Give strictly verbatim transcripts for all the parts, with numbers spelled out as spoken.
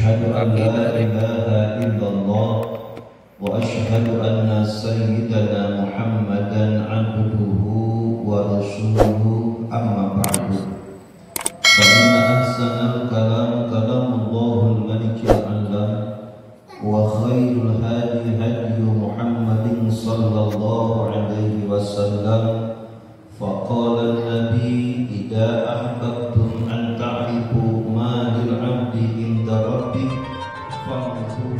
أشهد أن لا إله إلا الله وأشهد أن سيدنا محمدا عبده ورسوله أما بعد فإن أحسن الكلام كلام الله الملك العلام وخير الهدي هدي محمد صلى الله عليه وسلم فقال النبي إذا أحببتم أن تعرفوا ما للعبد عند ربه فانظروا.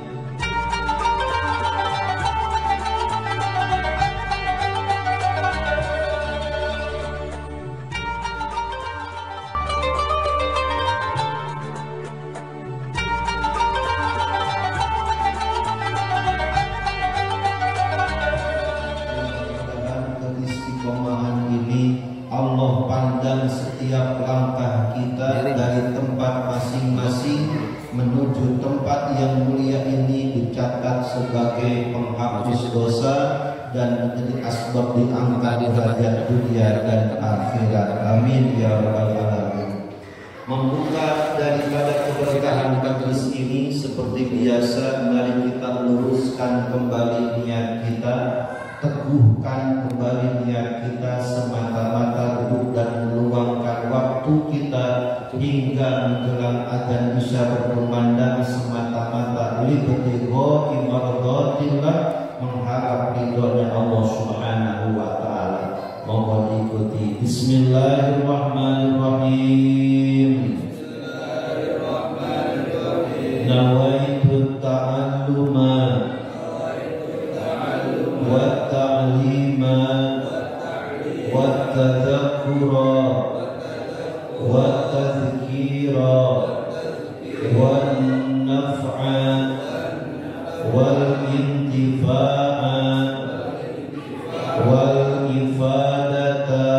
Allah pandang setiap langkah kita dari tempat masing-masing menuju tempat yang mulia ini dicatat sebagai penghapus dosa dan menjadi asbab diangkat derajat dunia dan akhirat. Amin ya rabbal alamin. Membuka daripada keberkahan majlis ini seperti biasa, mari kita luruskan kembali niat kita, teguhkan kembali niat kita semata-mata duduk dan meluangkan waktu kita hingga menjelang azan isya berkumandang semata-mata libtigha imardhatillah, mengharap ridhonya Allah Subhanahu wa taala. Mohon diikuti. Bismillahirrahmanirrahim. Bismillahirrahmanirrahim. Nawaitu ta'alluma wa ta'lima wa tadhakkura wa tadhkira wa naf'a wal intifa'a wal ifadata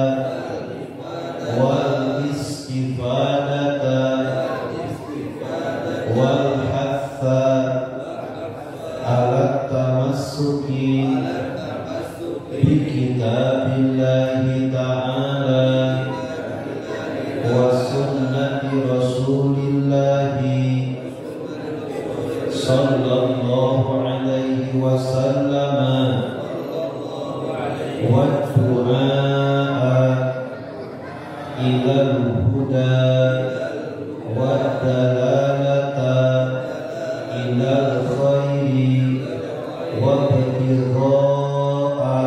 wal istifadata wal hatha ala tamassuki bi kitabillahi ta'ala wa sunnati rasulillahi sallallahu alaihi wasallam wa du'a ilal huda wa dalalata ilal khairi wa ibtigha'a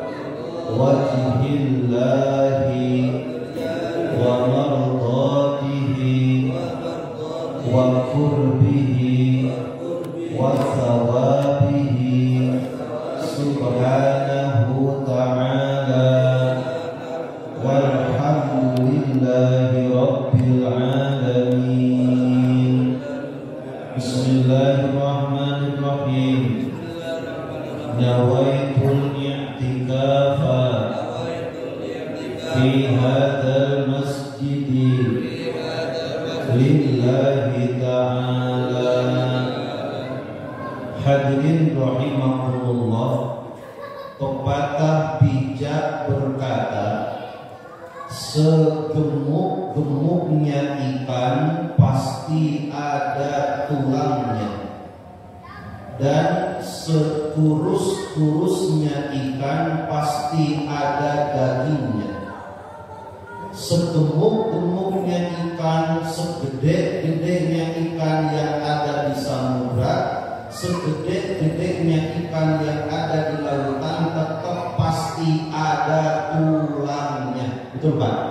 wajhillahi wa mardatihi wa qurbihi wa thawabihi subhanahu ta'ala walhamdulillahi rabbil alamin. Bismillahirrahmanirrahim. Nawaitul i'tikafa fi hadzal masjidi lillahi ta'ala. Hadirin rahimakumullah, pepatah bijak berkata, segemuk-gemuknya ikan pasti ada tulangnya, dan sekurus-kurusnya ikan pasti ada dagingnya. Segemuk-gemuknya ikan, segede-gedenya ikan yang ada di samudra, segede-gedenya ikan yang ada di lautan, tetap pasti ada tulangnya. Betul Pak?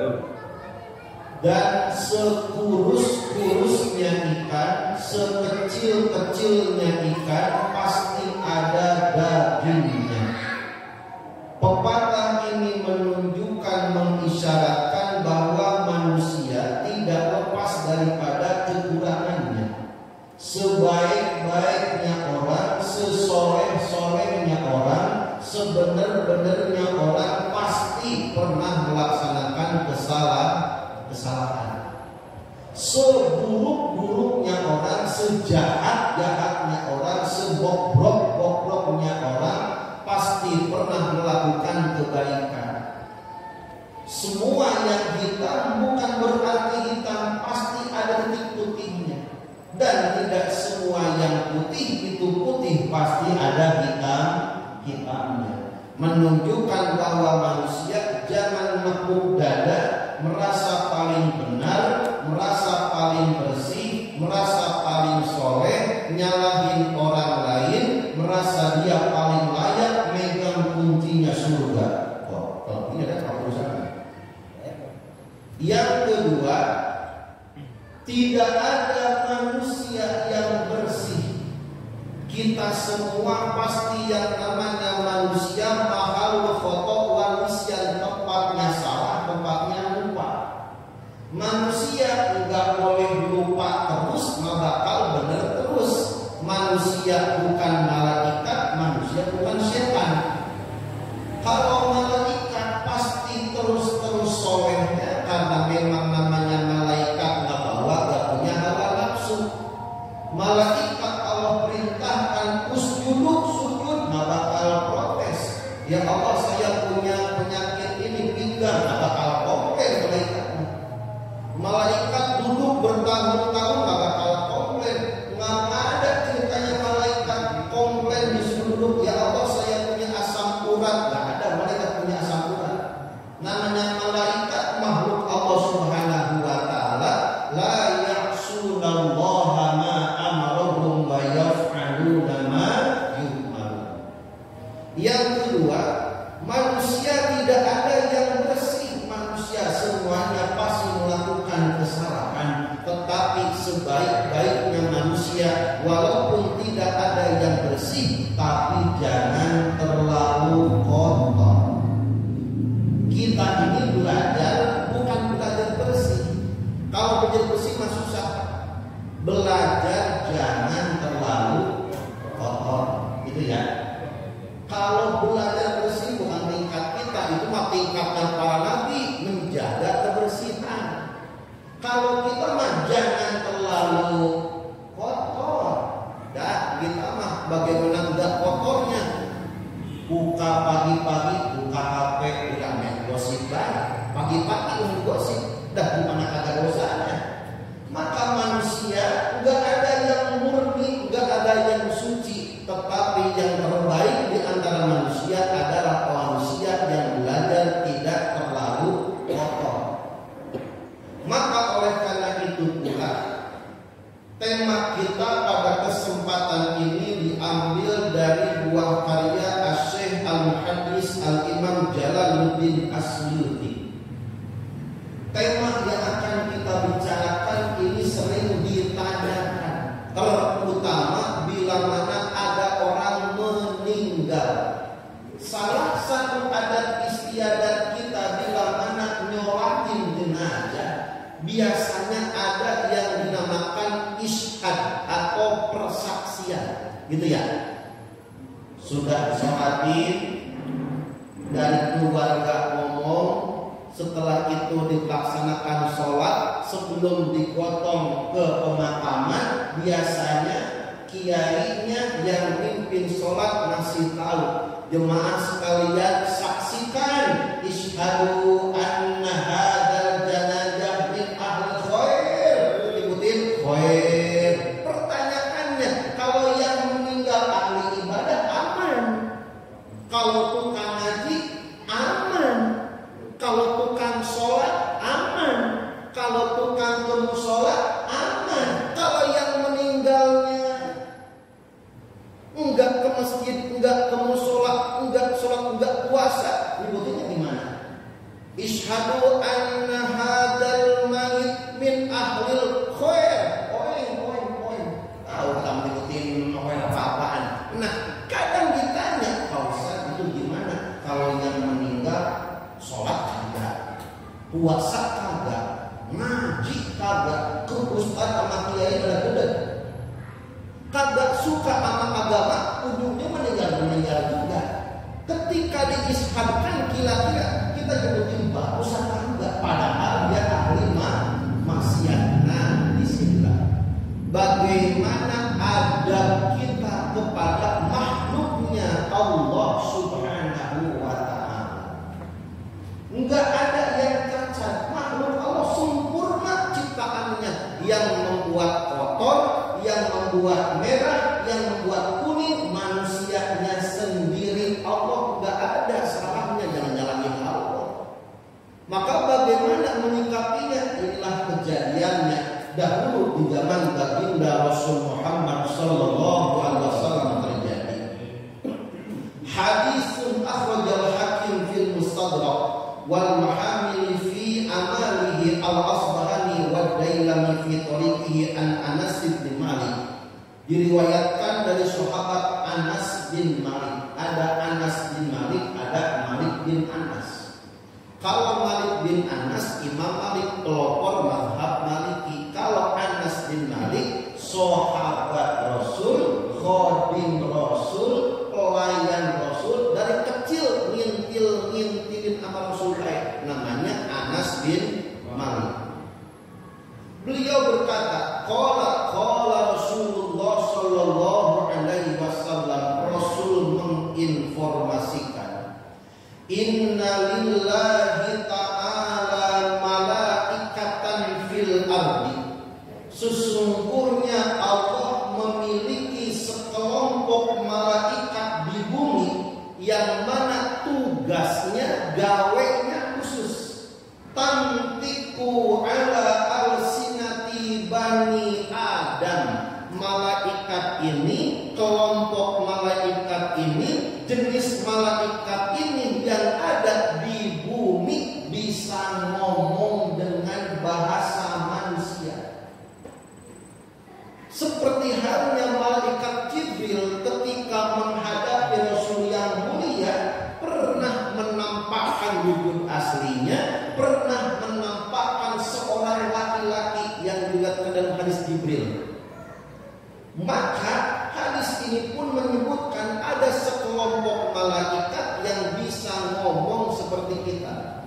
Dan sekurus-kurusnya ikan, sekecil-kecilnya ikan, pasti ada dagingnya. Pepatah ini menunjukkan, mengisyaratkan bahwa manusia tidak lepas daripada kekurangannya. Sebaik-baiknya orang, sesoleh-solehnya orang, sebenar-benarnya orang pasti pernah melaksanakan kesalahan. Seburuk-buruknya orang, sejahat-jahatnya orang, sebobrok-bobroknya orang, pasti pernah melakukan kebaikan. Semua yang hitam bukan berarti hitam, pasti ada titik putihnya. Dan tidak semua yang putih itu putih, pasti ada hitam hitamnya. Menunjukkan bahwa manusia jangan nepuk dada, merasa paling benar, merasa paling bersih, merasa paling soleh, nyalahin orang lain, merasa dia paling layak megang kuncinya surga. Oh, kalau ini ada perusahaan. Yang kedua, tidak ada manusia yang bersih. Kita semua pasti yang namanya manusia mahal foto manusia, tempatnya salah, tempatnya lupa. Manusia enggak boleh lupa terus, maka bakal benar terus. Manusia bukan malaikat, manusia bukan setan. Kalau malaikat pasti terus-terus solehnya, karena memang namanya malaikat nggak bawa, nggak punya hawa nafsu. Malaikat Allah perintahkan usjudu, sujud, nggak bakal protes. Ya Allah, saya punya penyakit ini, pinggang, nggak bakal komplain malaikatnya. Malaikat duduk bertahun-tahun, nggak bakal komplain. Nggak ada ceritanya malaikat komplain disuruh duduk. Ya Allah, saya punya asam urat, nggak ada malaikat punya asam urat. Namanya malaikat makhluk Allah Subhanahu wa taala, la ya'sunallaha ma amarahum wa yaf'aluna ma yu'marun. Yang kedua, manusia tidak ada yang bersih. Manusia semuanya pasti melakukan kesalahan. Tetapi sebaik-baiknya manusia, walaupun tidak ada yang bersih, tapi jangan terlalu kotor. Kita ini belajar bukan belajar bersih. Kalau belajar bersih mah susah. Belajar jangan terlalu kotor, gitu ya. Kalau belajar bersih bukan tingkat kita, itu mah tingkatnya para nabi menjaga kebersihan. Kalau kita mah jangan terlalu kotor. Dah, kita mah bagaimana enggak kotornya? Buka pagi-pagi, buka H P, buka main gosip banget. Pagi-pagi untuk gosip, dah gimana kagak dosanya? Maka manusia enggak ada yang murni, enggak ada yang suci. Tetapi yang terbaik di antara manusia adalah manusia yang belajar tidak terlalu kotor. Maka oleh karena itu pula, tema kita pada kesempatan ini diambil dari buah karya Asy-Syaikh Al-Muhaddits Al-Imam Jalaluddin As-Suyuti. Tema yang akan kita bicarakan ini sering ditanyakan, terutama bila mana ada orang meninggal. Salah satu adat istiadat kita bila mana nyolatin jenazah, biasanya ada yang dinamakan isyhad atau persaksian, gitu ya. Sudah sholatin, dari keluarga ngomong, setelah itu dilaksanakan sholat, sebelum digotong ke pemakaman, biasanya kiainya yang mimpin sholat ngasih tahu, jemaah sekalian saksikan, isyhadu anna hadzal janazah min ahli khair. Ikutin khair. Pertanyaannya, kalau yang meninggal ahli ibadah aman, kalau tukang ngaji aman, kalau tukang sholat aman, kalau tukang ke musola aman. Kalau yang meninggalnya enggak ke masjid, enggak ke musola, enggak sholat, enggak puasa, nyebutnya gimana? Isyhadu anna hadzal mayit min ahlil khair. Oing, oing, oing. Tahu kamu ikutin oing apa-apaan. Nah, kadang ditanya, Pak Ustaz itu gimana? Kalau yang meninggal sholat kagak, puasa kagak, ngaji kagak, ke ustaz sama kiai berat-berat, kagak suka sama agama, ujungnya meninggal-meninggal juga. Ketika diishadkan, kira-kira kita nyebutin bagus atau enggak, padahal dia ahli maksiat. Nah, disinilah bagaimana adab kita kepada makhluknya Allah Subhanahu wa ta'ala. Enggak ada yang cacat, makhluk Allah sempurna ciptaannya. Yang membuat kotor membuat merah, yang membuat kuning, manusianya sendiri. Allah nggak ada salahnya, jangan nyalahin Allah. Maka bagaimana menyikapinya? Inilah kejadiannya dahulu di zaman baginda Rasul Muhammad Sallallahu Alaihi Wasallam terjadi. Hadisun akhrajal Hakim fil Mustadrak wal Muhammil fi amalihi al-Asbahani wa Dailami fi tariqihi an Anas bin Malik. Diriwayatkan dari sahabat Anas bin Malik. Ada Anas bin Malik, ada Malik bin Anas. Kalau Malik bin Anas, Imam Malik pelopor mazhab Maliki. Kalau Anas bin Malik, sahabat Rasul, khadim Rasul, pelayan Rasul, dari kecil ngintil-ngintilin sama Rasul baik. Namanya Anas bin Malik. Beliau berkata, qala qala Rasulullah sallallahu alaihi wasallam, Rasul menginformasikan, inna lillahi ta'ala malaikatan fil ardi. Sesungguhnya Allah memiliki sekelompok malaikat di bumi yang mana tugasnya, gawenya khusus. Tantiku ala alsinati bani Adam. Malaikat ini, kelompok malaikat ini, jenis malaikat ini yang ada di bumi bisa ngomong dengan bahasa manusia. Seperti halnya malaikat Jibril ketika menghadapi Rasul yang mulia, pernah menampakkan wujud aslinya, pernah menampakkan seorang laki-laki yang dilihat dalam hadis Jibril. Maka hadis ini pun menyebutkan ada sekelompok malaikat yang bisa ngomong seperti kita.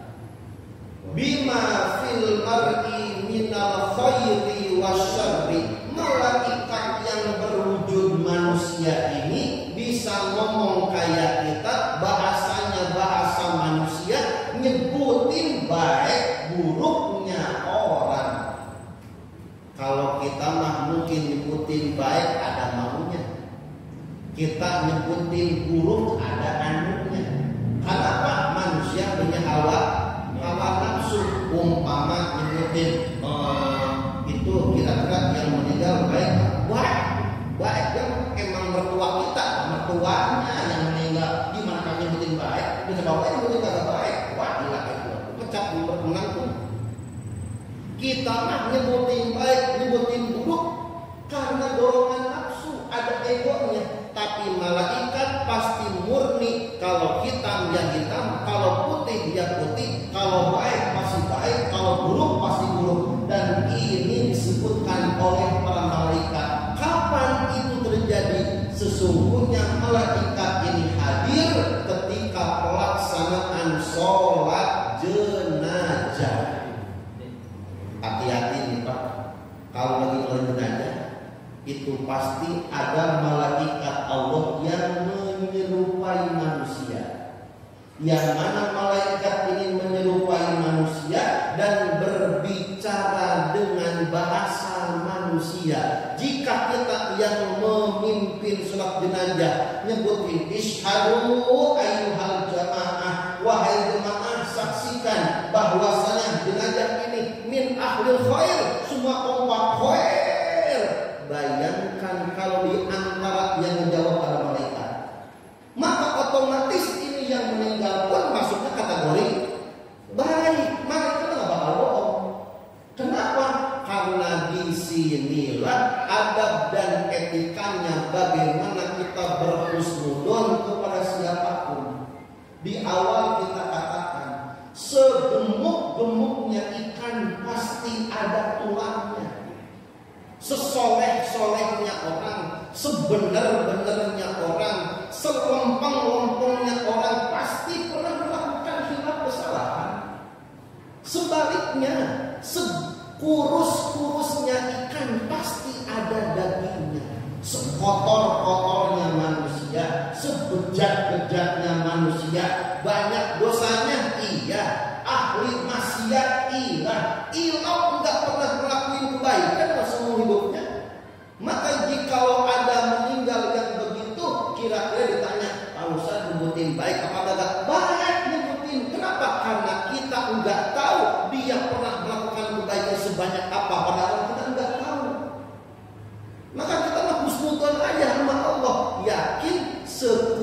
Bima fil mar'i minal khairi wasyarri. Malaikat yang berwujud manusia ini bisa ngomong kayak kita, bahasanya bahasa manusia, nyebutin baik buruknya orang. Kalau kita mah mungkin nyebutin baik ada maunya, kita nyebutin buruk ada anunya. Kenapa? Manusia punya hawa hawa nafsu. Umpama nyebutin eh, itu kira-kira yang meninggal baik, baik, baik kan emang mertua kita, mertuanya yang meninggal, gimana kan nyebutin baik? Bisa bawa nyebutin kagak baik, wah gila itu, pecah menang. Kita mah nyebutin baik, nyebutin buruk karena dorongan nafsu, ada egonya. Tapi malaikat pasti murni. Kalau hitam ya hitam, kalau putih ya putih, kalau baik pasti baik, kalau buruk pasti buruk. Dan ini disebutkan oleh para malaikat. Kapan itu terjadi? Sesungguhnya malaikat ini hadir ketika pelaksanaan sholat jenazah. Hati-hati nih Pak, kalau lagi sholat jenazah itu pasti ada malaikat Allah yang menyerupai manusia. Yang mana malaikat ini menyerupai manusia dan berbicara dengan bahasa manusia. Jika kita yang memimpin sholat jenazah nyebutin isyhadu ayyuhal jamaah, wahai jemaah saksikan bahwasanya jenazah ini min ahlil khair, semua kompak khair. Bayangkan kalau di antara yang menjawab para malaikat, maka otomatis ini yang meninggal pun masuknya kategori baik. Malaikat nggak bakal bohong. Kenapa? Karena di sinilah adab dan etikanya bagaimana kita berhusnuzon kepada siapapun. Di awal kita katakan, segemuk-gemuknya ikan pasti ada tulangnya. Sesoleh-solehnya orang, sebenar-benarnya orang, selempang-lempengnya orang pasti pernah melakukan hilaf kesalahan. Sebaliknya, sekurus-kurusnya ikan pasti ada dagingnya. Sekotor-kotornya manusia, sebejat-bejatnya manusia, banyak dosanya, iya. Ahli maksiat, iya. Ilah nggak pernah melakukan kebaikan dalam semua hidupnya. Maka jika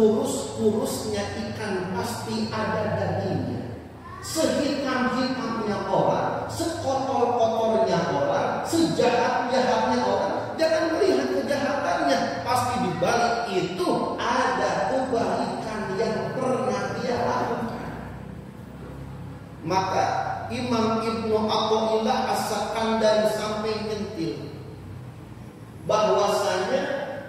sekurus-kurusnya ikan pasti ada dagingnya. Sehitam-hitamnya orang, sekotor-kotornya orang, sejahat-jahatnya orang, jangan melihat kejahatannya. Pasti di balik itu ada kebaikan yang pernah dia lakukan. Maka Imam Ibnu Athaillah As-Sakandari sampai nyentil bahwasanya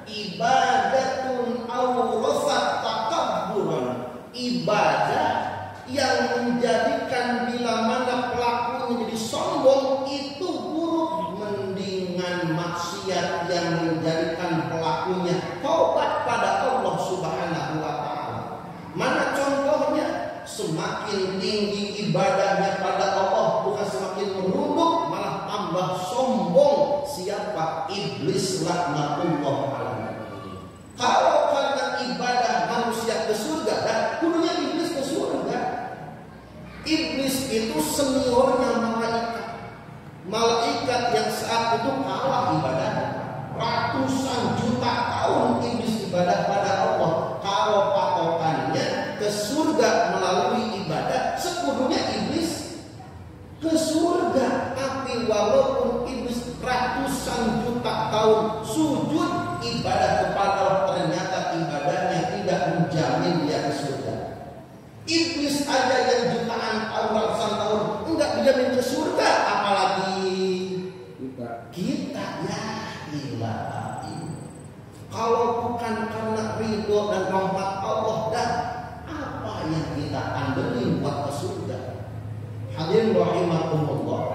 ibadatun awrasat takabburan, ibadah yang menjadikan bila mana pelakunya jadi sombong itu buruk, mendingan maksiat yang menjadikan pelakunya taubat pada Allah Subhanahu wa taala. Mana contohnya? Semakin tinggi ibadahnya pada Allah, bukan semakin menunduk, malah tambah sombong. Siapa? Iblis laknatullah alaihi. Kalau karena ibadah manusia ke surga, dan kudunya iblis ke surga. Iblis itu seniornya malaikat. Malaikat yang saat itu kalah ibadahnya. Ratusan juta tahun iblis ibadah pada Allah. Kalau patokannya ke surga melalui ibadah, sekudunya iblis ke surga. Tapi walaupun iblis ratusan juta tahun sujud ibadah kepada Allah, ternyata ibadahnya tidak menjamin dia ke surga. Iblis aja yang jutaan tahun, ratusan tahun enggak dijamin ke surga, apalagi kita. Kita ya ilahi. Kalau bukan karena ridho dan rahmat Allah, dan apa yang kita andelin buat ke surga? Hadirin rahimakumullah.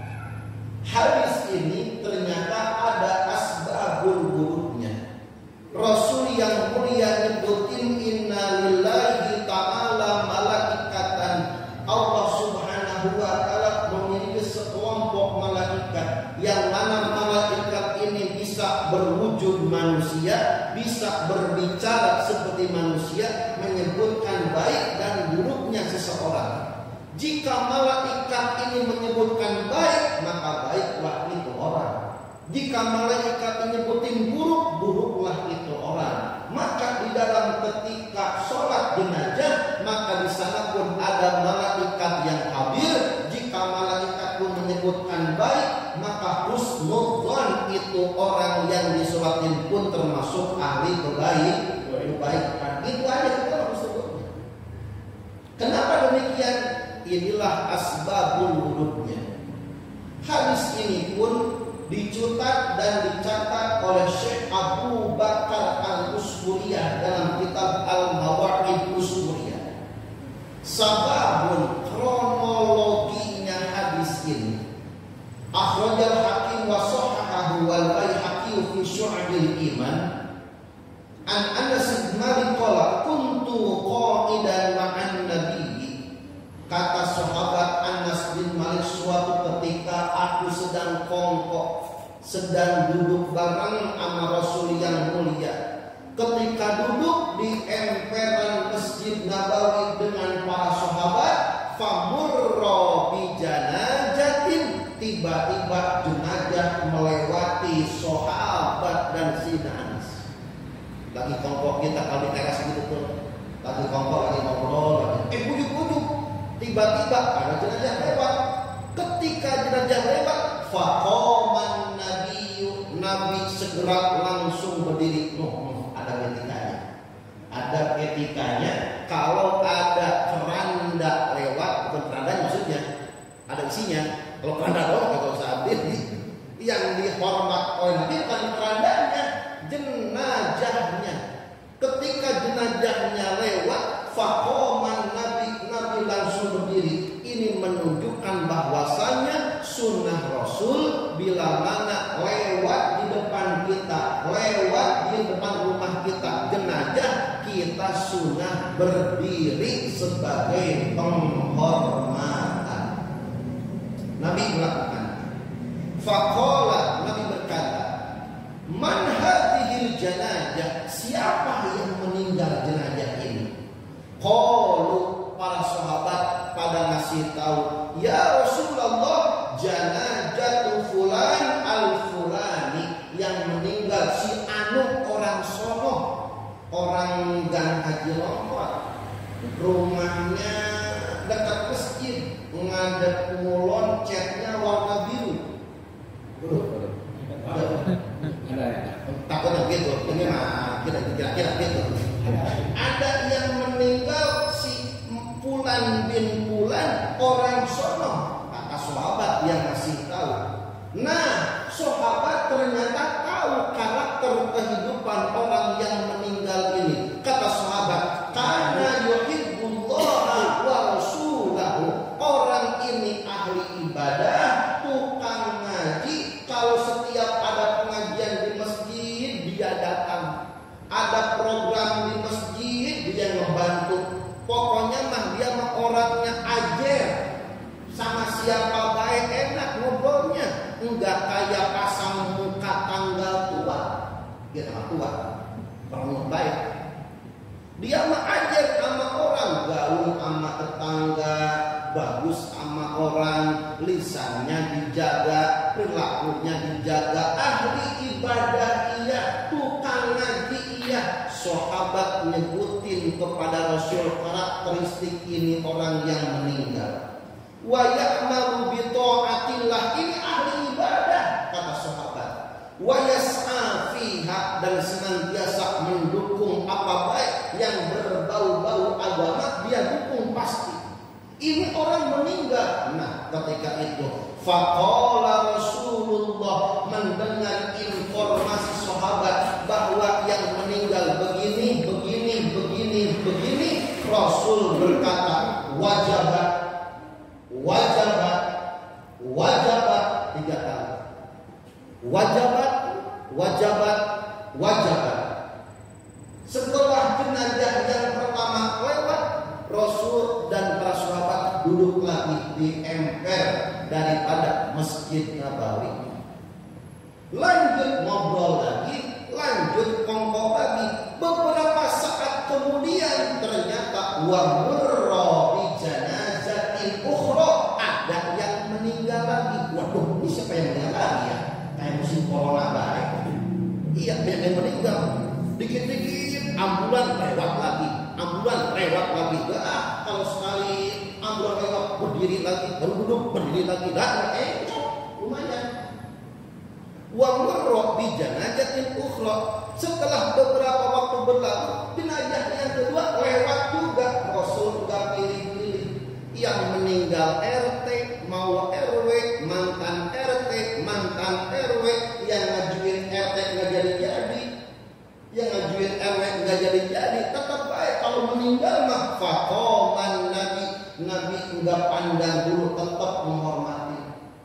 Hadis ini ternyata ada asbabul wurudnya. Rasul yang mulia nyebutin inna lillahi ta'ala malaikatan. Allah Subhanahu wa ta'ala memiliki sekelompok malaikat yang mana malaikat ini bisa berwujud manusia, bisa berbicara seperti manusia, menyebutkan baik dan buruknya seseorang. Jika malaikat ini menyebutkan baik, maka baiklah itu orang. Jika malaikat menyebutin buruk, buruklah itu orang. Maka di dalam ketika sholat jenazah, maka di sana pun ada malaikat yang hadir. Jika malaikat pun menyebutkan baik, maka husnudzan itu orang yang disolatin pun termasuk ahli kebaik, kebaikan. Itu aja kita harus sebutnya. Kenapa demikian? Inilah asbabul wurudnya. Hadis ini pun dicetak dan dicatat oleh Syekh Abu Bakar Al-Usburiyah dalam kitab Al-Mawaqid Usburiyah. Sababun, kronologinya hadis ini. Akhrajal Hakim wa sahahahu wal Baihaqi fi Syu'abil Iman. An Anas bin Malik qala kuntu qa'idan ma'an Nabi. Kata sahabat Anas bin Malik, suatu ketika aku sedang kongkok, sedang duduk bareng sama Rasul yang mulia. Ketika duduk di emperan Masjid Nabawi dengan para sahabat, famurra bi janazatin, tiba-tiba jenazah melewati sahabat dan si Anas. Lagi kongkok kita kalau di teras gitu tuh, lagi kongkok lagi ngobrol, lagi eh bujuk-bujuk. Tiba-tiba ada jenazah lewat. Ketika jenazah lewat, faqaman nabiyyu, nabi segera langsung berdiri. Oh, ada etikanya. Ada etikanya. Kalau ada keranda lewat, bukan keranda maksudnya, ada isinya. Kalau keranda doang enggak usah ambil. Yang dihormat oleh nabi bukan kerandanya, jenazahnya. Ketika jenazahnya lewat, faqaman nabi, nabi langsung berdiri. Ini menunjukkan bahwasannya sunnah Rasul bila mana lewat di depan kita, lewat di depan rumah kita jenazah, kita sunnah berdiri sebagai penghormatan. Nabi melakukan. Faqala, nabi berkata, man hadhil janazah, siapa yang meninggal jenazah ini? Qalu, para sahabat pada ngasih tahu, ya Rasulullah, janazatu fulan al-fulani, yang meninggal si anu orang sono, orang gang ngadep ngulon catnya warna biru. Takutnya gitu, ini mah kira-kira gitu. Ada yang meninggal si Fulan bin Fulan orang sono, kata sahabat yang ngasih tahu. Nah, sahabat ternyata tahu karakter kehidupan orang yang meninggal ini. Kata sahabat, karena yuhibbullah wa rasulahu, orang ini ahli ibadah, tukang ngaji. Kalau setiap ada pengajian di masjid dia datang, ada program di masjid dia ngebantu. Pokoknya mah dia mah orangnya ajer, sama siapa baik enak ngobrolnya, enggak kayak pasang muka tanggal tua. Dia tanggal tua, orang baik. Dia mah ajer sama orang, gaul sama tetangga, bagus sama orang, lisannya dijaga, perilakunya dijaga, ahli ibadah iya, tukang ngaji iya. Sahabat nyebutin kepada Rasul karakteristik ini orang yang meninggal. Wa ya'malu bi ta'atillah, ini ahli ibadah kata sahabat. Wa yas'a fiha, dan senantiasa mendukung apa baik yang berbau-bau agama dia dukung pasti. Ini orang meninggal. Nah, ketika itu faqala Rasulullah, mendengar informasi sahabat bahwa yang meninggal begini, begini, begini, begini, Rasul berkata, wajabat, wajabat, wajabat, tiga kali. Wajabat, wajabat, wajabat. Setelah jenazah yang pertama lewat, Rasul dan para sahabat duduk lagi di emper daripada Masjid Nabawi. Lanjut ngobrol lagi, lanjut kongko lagi. Beberapa saat kemudian ternyata wa murra bi janazatin ukhra, ada yang meninggal lagi. Waduh, ini siapa yang meninggal lagi ya? Kayak musim corona baik. Iya, banyak yang meninggal. Dikit-dikit ambulan lewat lagi, ambulan lewat lagi. Ah, kalau sekali ambulan lewat berdiri lagi, baru duduk berdiri lagi. Dan eh, lumayan. Wa marra bi janazatin ukhra. Setelah beberapa waktu berlalu, jenazah yang kedua lewat juga. Rasul enggak pilih-pilih. Yang meninggal R T, mau R W, mantan R T, mantan R W, yang ngajuin R T enggak jadi-jadi, yang ngajuin R W enggak jadi-jadi, tetap baik. Kalau meninggal mah faqaman Nabi, Nabi enggak pandang dulu, tetap menghormati.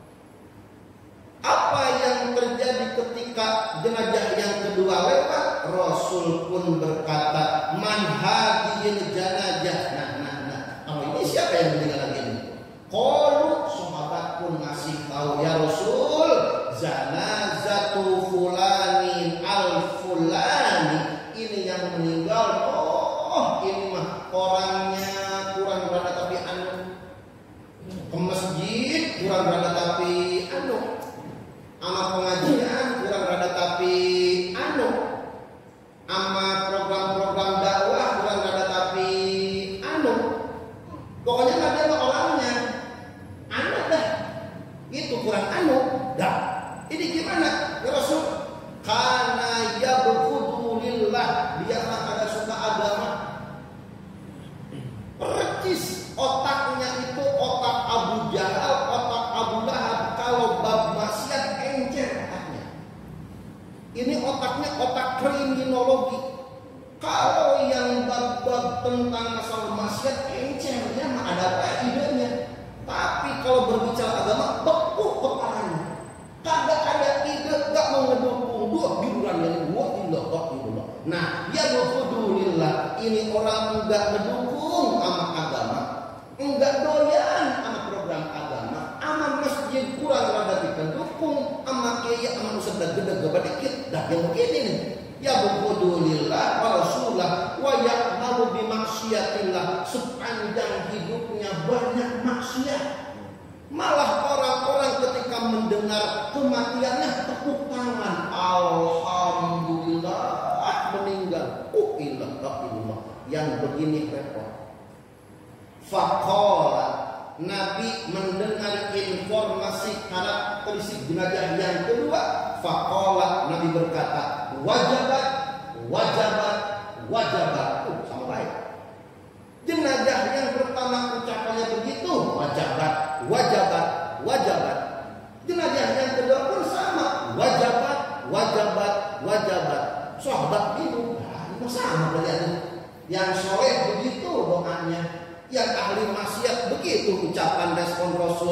Apa yang terjadi ketika jenazah yang kedua lewat? Rasul pun berkata, man hadhil janazah. Nah, nah, nah. Oh, ini siapa yang meninggal lagi ini? Qalu, sahabat pun ngasih tahu, ya Rasul, janazatu fulanin al fulani. Ini yang meninggal. Oh, ini mah orangnya kurang berada tapi anu. Ke masjid kurang berada tapi anu. Ama pengajian kurang rada tapi anu, ama program-program dakwah kurang rada tapi anu, pokoknya nggak ada orangnya, anu dah, itu kurang anu, dah. Ini gimana? Ya Rasul, karena ya berkudulillah, dia mah ada suka agama, percis otaknya itu otak Abu Jahal, otak Abu Lahab. Kalau bab maksiat encer otaknya. Ini otaknya otak kriminologi. Kalau yang bab-bab tentang masalah maksiat encer, dia mah ada apa idenya. Tapi kalau berbicara agama, beku kepalanya. Kagak ada ide, gak mau ngedukung. Dua biburan yang dua ilah, dua ilah. Nah, ya berfudulillah, ini orang enggak ngedukung sama agama, enggak doyan sama program agama, sama masjid kurang rada dikendukung, sama kiai sama ustaz gede gede dikit, dah yang begini nih. Ya berfudulillah wa rasulah wa ya'malu bi maksiatillah, sepanjang hidupnya banyak maksiat. Malah orang-orang ketika mendengar kematiannya tepuk tangan, alhamdulillah meninggal. Uh ilah ilah, yang begini repot. Faqala, Nabi mendengar informasi karakteristik jenazah yang kedua, faqala, Nabi berkata, wajabat, wajabat, wajabat. Oh, sama baik. Jenazah yang pertama ucapannya begitu, wajabat, wajabat, wajabat. Jenazah yang kedua pun sama, wajabat, wajabat, wajabat. Sahabat bingung, nah, sama berarti. Yang soleh begitu doanya, yang ahli maksiat begitu ucapan respon Rasul.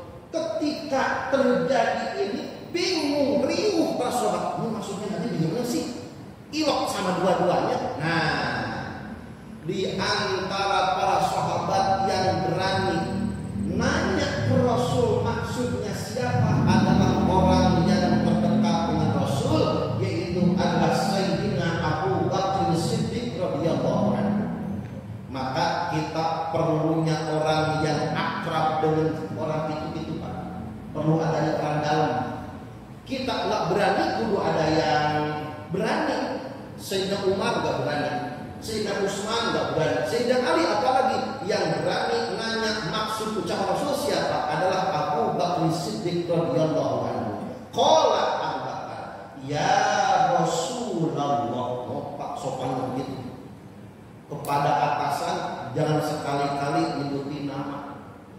Ketika terjadi ini, bingung, riuh para sahabat. Ini maksudnya nanti gimana sih? Iwak sama dua-duanya. Nah, di antara para sahabat yang berani nanya ke Rasul maksudnya siapa adalah orang yang terdekat dengan Rasul, yaitu adalah Sayyidina Abu Bakar Siddiq radhiyallahu anhu. Maka kita perlunya orang yang akrab dengan orang itu-itu, Pak. Perlu adanya orang dalam. Kita nggak berani, kudu ada yang berani. Sayyidina Umar nggak berani, Sayyidina Utsman nggak berani, Sayyidina Ali apalagi yang berani nanya maksud ucapan Rasul siapa adalah Abu Bakar Siddiq radhiyallahu anhu. Qala Abu Bakar, ya Rasulullah, oh, Pak sopan begitu. Kepada atasan jangan sekali-kali nyebutin nama.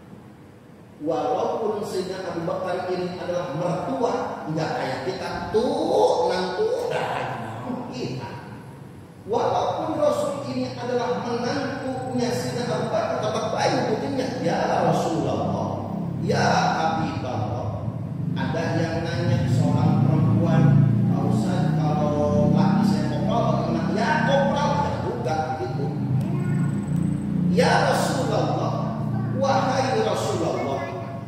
Walaupun Sayyidina Abu Bakar ini adalah mertua, enggak kayak kita tuh nantu dah kita. Walaupun Rasul ini adalah menantunya Sayyidina Abu Bakar, tetap baik nyebutinnya ya Rasulullah, ya Habibullah. Ada yang nanya seorang perempuan, Pak Ustaz, kalau laki saya kopral bagaimana? Ya kopral, ya juga gitu. Ya Rasulullah, wahai Rasulullah,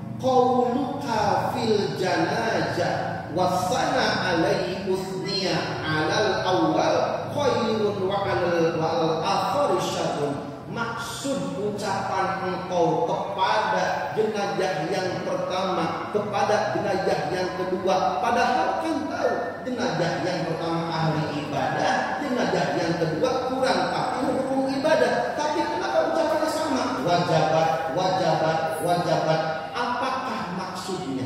qauluka fil janazah wasana alaihi usniya alal awal khairun wa alal wal akhir syarrun. Maksud ucapan engkau kepada jenazah yang pertama, kepada jenazah yang kedua, padahal kan tahu jenazah yang pertama ahli ibadah, jenazah yang kedua kurang tapi mendukung ibadah. Tapi kenapa ucapannya sama? Wajabat, wajabat, wajabat. Apakah maksudnya?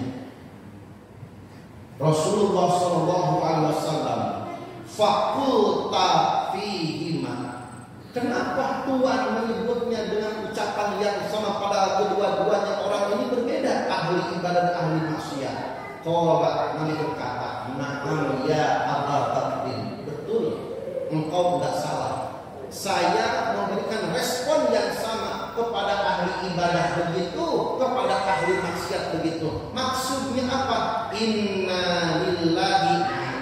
Rasulullah Shallallahu Alaihi Wasallam fakulta fihima. Kenapa Tuhan menyebutnya dengan ucapan yang sama pada kedua-duanya orang ini berbeda, ahli ibadah dan ahli maksiat? Kalau Nabi berkata, na'am ya Abu Bakar, betul, engkau tidak salah. Saya memberikan respon yang sama kepada ahli ibadah begitu, kepada ahli maksiat begitu. Maksudnya apa? Inna lillahi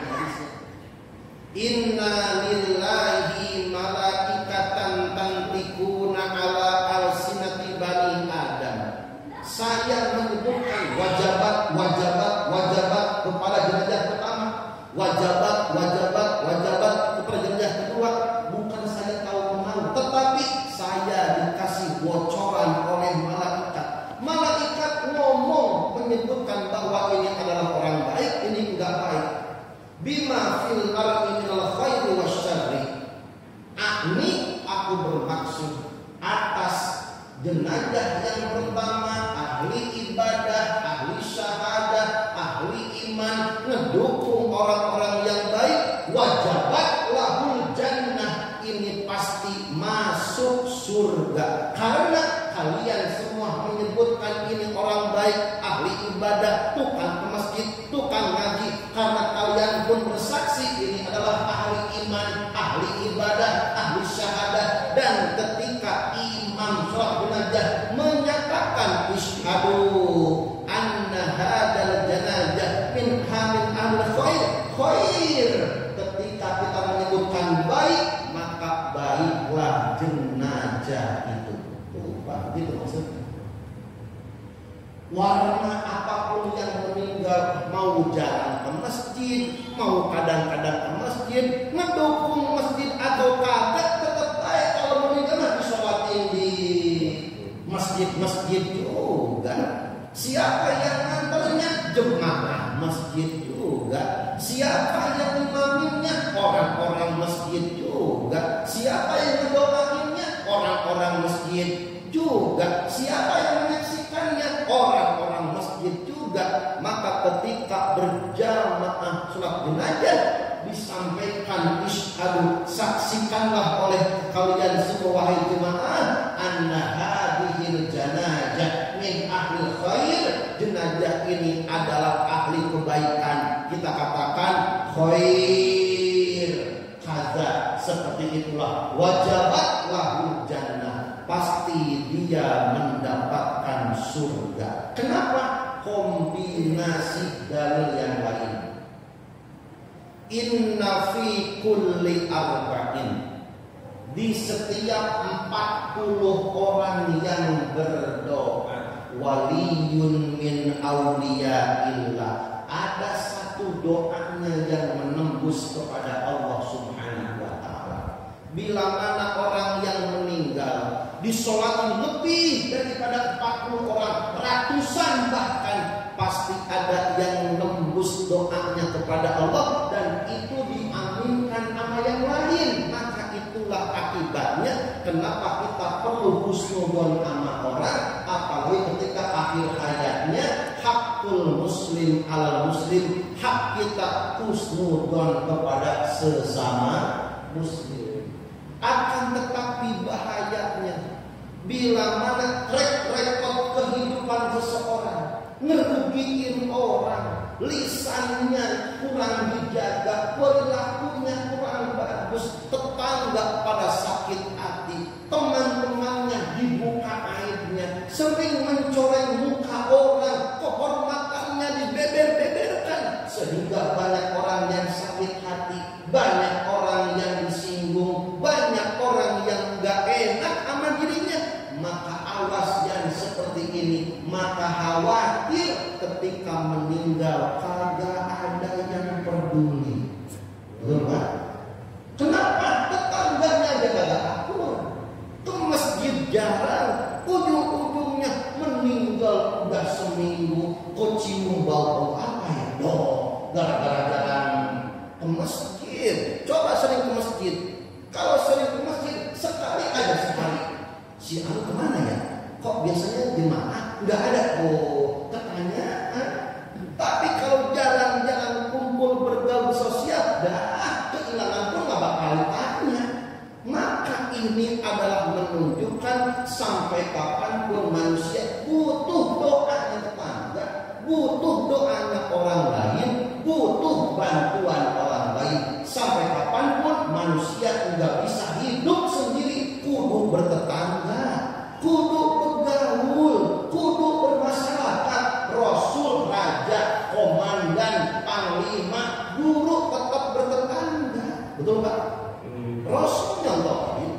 Inna lillahi malaikatan tantikuna ala alsinati bani Adam. Saya menyebutkan wajabat, wajabat, wajabat kepada jenazah pertama, wajabat, wajabat, wajabat kepada jenazah kedua. Bukan saya tahu menahu, tetapi saya dikasih bocoran oleh malaikat. Malaikat ngomong menyebutkan bahwa ini adalah orang baik, ini enggak baik. Bima fil ardi minal khairi wasyarri. Akni, aku bermaksud atas jenazah yang pertama, ahli ibadah, ahli syahadah, ahli iman, ngedukung orang-orang yang baik. Wajabat lahul jannah, ini pasti masuk surga. Karena kalian semua menyebutkan ini orang baik, ahli ibadah, tukang ke masjid, tukang ngaji. Karena kalian pun bersaksi ini adalah ahli iman, ahli ibadah, ahli syahadah. Dan ketika imam sholat jenazah menyatakan isyhadu anna hadal janazah min hamil ahli khair, khair. Ketika kita menyebutkan baik, maka baiklah jenazah itu. Tuh, Pak, gitu maksudnya. Warna apapun yang meninggal, mau jalan ke masjid, mau kadang-kadang ke masjid, mendukung masjid atau kagak, tetap baik kalau meninggal disolatin di masjid-masjid juga. Siapa yang nganternya? Jemaah masjid juga. Siapa yang imaminya? Orang-orang masjid juga. Siapa yang mendoainnya? Orang-orang masjid juga. Siapa yang menyaksikan? disampaikan, isyhadu, saksikanlah oleh kalian semua wahai jemaah, anna hadhil janazah min ahli khair, jenazah ini adalah ahli kebaikan. Kita katakan khair, kaza, seperti itulah, wajabat lahu jannah, pasti dia mendapatkan surga. Kenapa? Kombinasi dalil yang lain. Inna fi kulli arba'in, di setiap empat puluh orang yang berdoa, waliyun min awliyaillah, ada satu doanya yang menembus kepada Allah Subhanahu wa ta'ala. Bila mana orang yang meninggal disolati lebih daripada empat puluh orang, ratusan bahkan, pasti ada yang menembus doanya kepada Allah dan itu diaminkan sama yang lain. Maka itulah akibatnya kenapa kita perlu husnudzon sama orang, apalagi ketika akhir hayatnya. Hakul muslim alal muslim, hak kita husnudzon kepada sesama muslim. Akan tetapi bahayanya bila mana track record kehidupan seseorang ngerugiin orang, lisannya kurang dijaga, perilakunya kurang bagus, tetangga pada sakit hati, teman-temannya dibuka aibnya, sering mencoreng muka orang, kehormatannya dibeber-beberkan, sehingga banyak orang yang sakit hati, banyak orang yang disinggung, banyak orang yang gak enak sama dirinya. Maka awas yang seperti ini, maka khawatir ketika meninggal kagak ada yang peduli. Betul Pak? Kenapa? Tetangganya aja kagak akur, ke masjid jarang, ujung-ujungnya meninggal udah seminggu, kok cium bau apa ya? Doh, gara-gara jarang ke masjid. Coba sering ke masjid. Kalau sering ke masjid sekali aja sekali, si Alu kemana ya? Kok biasanya di mana? Nggak ada. Oh, katanya. Eh? Tapi kalau jalan-jalan kumpul bergaul sosial, dah kehilangan pun nggak bakal tanya. Maka ini adalah menunjukkan sampai kapanpun manusia butuh doanya tetangga, butuh doanya orang lain, butuh bantuan orang lain. Sampai kapanpun manusia nggak bisa hidup sendiri, kudu bertetangga, kudu bergaul, kudu bermasyarakat. Rasul, raja, komandan, panglima, guru tetap bertetangga. Betul Pak? Rasul nyontohin,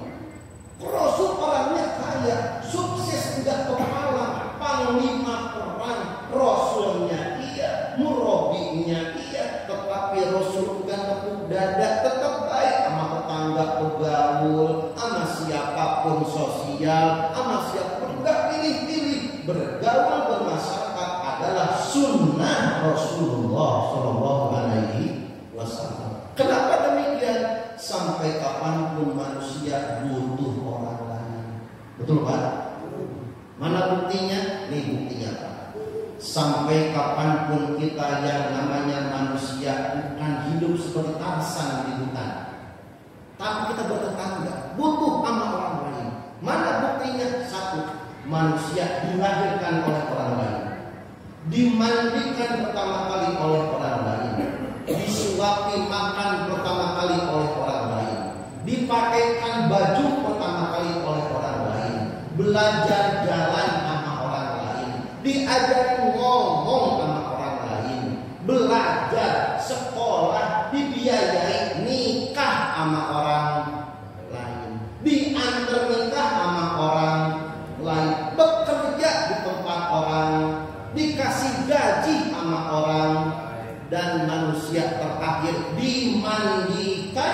Rasul orangnya kaya, sukses enggak kepala, panglima perang, Rasulnya iya, murabinya iya, tetapi Rasul enggak nepuk dada, tetap baik sama tetangga, bergaul sama siapapun sosial, sama siapapun enggak pilih-pilih. Bergaul bermasyarakat adalah sunnah Rasulullah Shallallahu Alaihi Wasallam. Kenapa demikian? Sampai kapanpun manusia butuh orang lain. Betul Pak? Mana buktinya? Nih buktinya Pak. Sampai kapanpun kita yang namanya manusia bukan hidup seperti Tarzan di hutan, tapi kita bertetangga, butuh sama orang lain. Mana buktinya? Satu, manusia dilahirkan oleh orang lain, dimandikan pertama kali oleh orang lain, disuapi makan pertama kali oleh orang lain, dipakaikan baju pertama kali oleh orang lain, belajar jalan sama orang lain, diajarin ngomong sama orang lain, belajar sekolah, dibiayai nikah sama orang lain, diantar nikah sama orang lain, bekerja di tempat orang, dikasih gaji sama orang, dan manusia terakhir dimandikan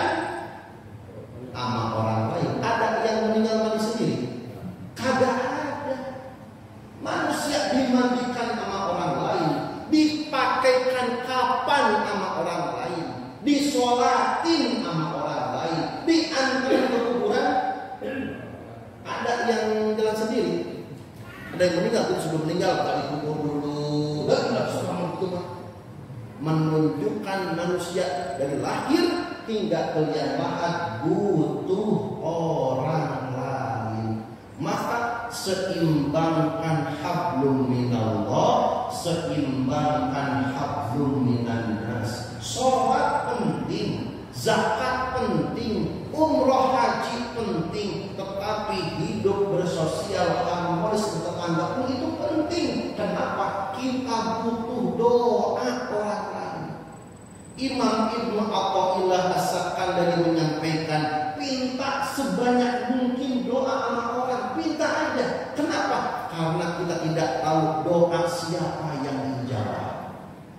sama orang lain. Ada yang meninggal mandi sendiri? Kagak ada. Manusia dimandikan sama orang lain, dipakaikan kapan sama orang lain, disolatin sama orang lain, diantar ke kuburan. Ada yang jalan sendiri, ada yang meninggal tuh sebelum meninggal kali kubur dulu. Enggak, enggak selama itu Pak. Menunjukkan manusia dari lahir hingga kalian lahat butuh orang lain. Maka seimbangkan hablum minallah, seimbangkan hablum minan nas. Sholat penting, zakat penting, umroh haji penting, tetapi hidup bersosial harmonis tetangga pun itu penting. Kenapa? Kita butuh doa orang lain. Imam Ibnu Athaillah As-Sakandari menyampaikan, minta sebanyak mungkin doa sama orang, minta aja. Kenapa? Karena kita tidak tahu doa siapa yang dijawab.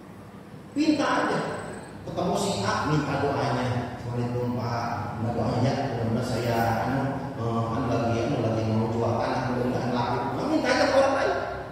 Minta aja. Ketemu si A, minta doanya. Assalamualaikum Pak, minta doanya. Karena saya anu, anu lagi, anu lagi mau jual tanah, mudah-mudahan laku. Minta aja orang lain.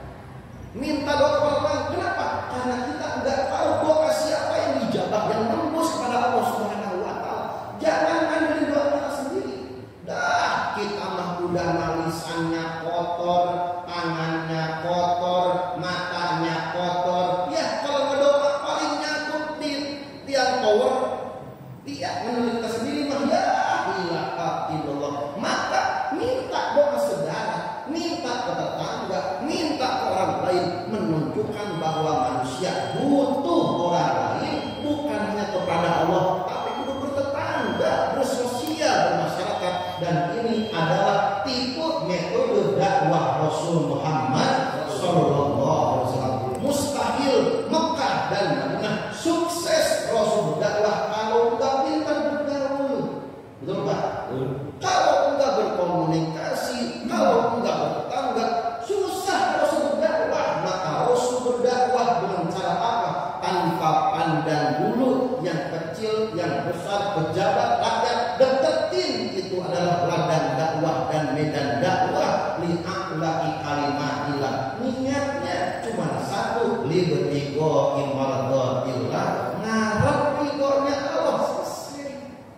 Minta doa orang lain. Kenapa? Karena kita nggak tahu doa siapa yang dijawab, yang tembus kepada Allah Subhanahu Wa Taala. Jangan ambil doa kita sendiri. Dah kita mah udah lisannya kotor, tangannya kotor, matanya kotor. Ya kalau berdoa paling nyangkut di tiang tower. Dia menurut kita sendiri mah ya ilaha illallah. Maka minta doa saudara, minta ke tetangga, minta ke orang lain, menunjukkan bahwa manusia butuh orang lain, bukan hanya kepada Allah, tapi butuh bertetangga, bersosial, bermasyarakat. Dan ini adalah tipe metode dakwah Rasul Muhammad Sallallahu Alaihi Wasallam. Mustahil Mekah dan Madinah sukses Rasul dakwah kalau enggak pintar bergaul. Betul Pak? Hmm. Kalau enggak berkomunikasi, kalau enggak bertetangga, susah Rasul berdakwah. Maka Rasul berdakwah dengan cara apa? Tanpa pandang bulu, yang kecil, yang besar, pejabat, rakyat, deketin. Itu adalah ladang dakwah dan medan dakwah. Li'aklaki kalimatillah. Niatnya cuma satu, libetigo imardhatillah, ngarep ridhonya Allah. Selesai.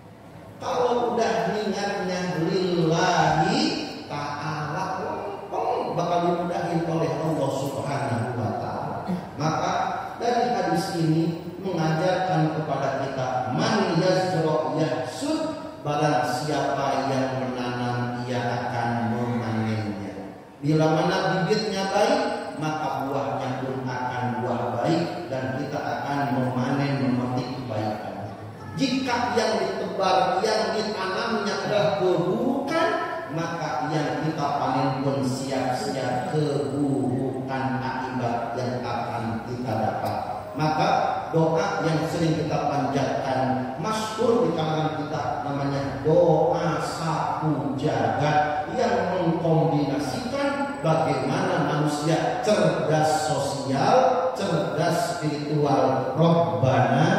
Kalau udah niatnya lillahi ta'ala, oh, bakal dimudahin oleh Allah Subhanahu Wa Ta'ala. Maka dari hadis ini mengajarkan kepada kita, man yazra yahsud, barang siapa yang menanam ia akan memanennya. Bila mana bibitnya baik, maka buahnya pun akan buah baik dan kita akan memanen, memetik kebaikan. Jika yang ditebar, yang ditanamnya adalah keburukan, maka yang kita panen pun siap-siap keburukan akibat yang akan kita dapat. Maka doa yang sering kita panjatkan, masyhur di kalangan kita, namanya doa sapu jagat, yang mengkombinasikan bagaimana manusia cerdas sosial, cerdas spiritual. Rabbana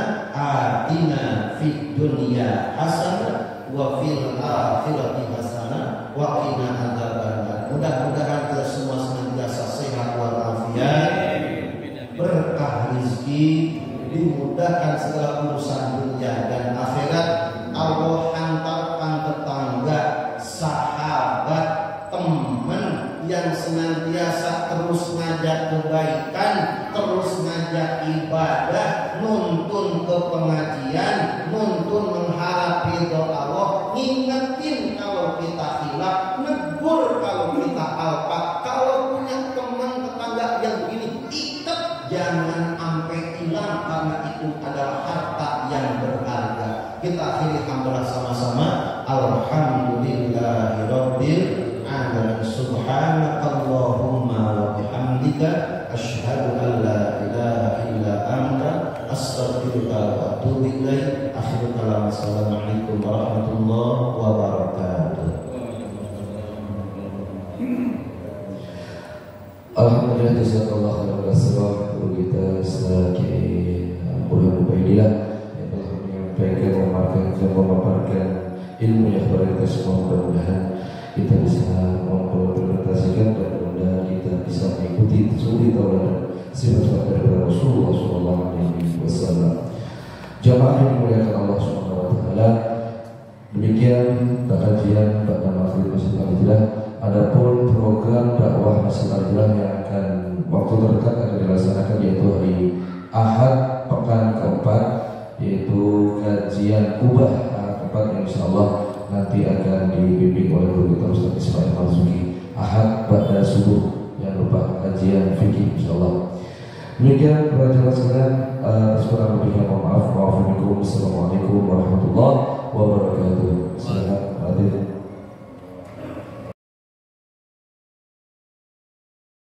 atina fid dunya hasanah wa fil akhirati hasanah wa qina adzabannar. Mudah-mudahan kita semua senantiasa sehat walafiat, berkah rezeki, dimudahkan segala urusan dunia dan akhirat. Allah hantarkan tetangga, sahabat, teman yang senantiasa terus ngajak kebaikan, terus ngajak ibadah, nuntun ke pengajian, nuntun mengharap ridho Allah, ngingetin kalau kita hilaf, negur kalau kita alpa. Kalau punya teman tetangga yang begini, ikat, jangan sampai hilang, karena itu adalah harta yang berharga. Kita akhiri hamdalah sama-sama. Alhamdulillahirabbil alamin. Subhanakallahumma wa bihamdika asyhadu an la ilaha illa anta astaghfiruka wa atubu ilaik. Akhirul kalam. Assalamualaikum warahmatullahi wabarakatuh. Alhamdulillah, jazakallah khairan kasrah. Guru kita sebagai Muhammad Ubaidillah yang telah menyampaikan, memaparkan dan memaparkan ilmu yang kepada kita semua. Mudah-mudahan kita bisa mengimplementasikan dan mudah-mudahan kita bisa mengikuti suri tauladan sifat-sifat dari Rasulullah Shallallahu Alaihi Wasallam. Jamaah yang dimuliakan Allah Subhanahu Wa Taala, demikian kajian pada maghrib Masjid Al-Hijrah. Adapun program dakwah Masjid Al-Hijrah yang akan waktu terdekat akan dilaksanakan yaitu hari Ahad pekan keempat, kajian Kubah tempat yang insyaallah nanti akan dibimbing oleh guru kita Ustaz Ismail Marzuki Ahad pada subuh yang merupakan kajian fikih insyaallah. Demikian para jemaah sekalian, atas kurang lebihnya mohon maaf. Wassalamualaikum warahmatullahi wabarakatuh. Selamat hadir.